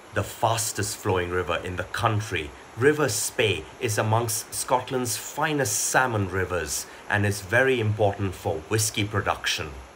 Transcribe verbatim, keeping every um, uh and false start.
the fastest flowing river in the country. River Spey is amongst Scotland's finest salmon rivers and is very important for whisky production.